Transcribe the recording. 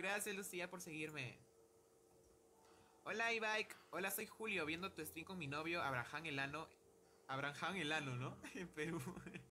Gracias, Lucía, por seguirme. Hola, Ibike. Hola, soy Julio, viendo tu stream con mi novio Abraham Elano. Abraham Elano, ¿no? En Perú.